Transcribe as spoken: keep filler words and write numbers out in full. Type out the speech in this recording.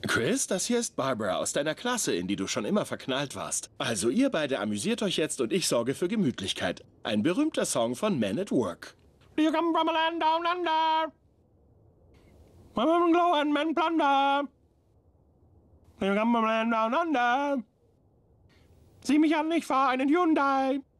Chris, das hier ist Barbara aus deiner Klasse, in die du schon immer verknallt warst. Also ihr beide amüsiert euch jetzt und ich sorge für Gemütlichkeit. Ein berühmter Song von Men at Work. Do you come from a land down under? Women glow and men plunder. Do you come from a land down under? Sieh mich an, ich fahr einen Hyundai.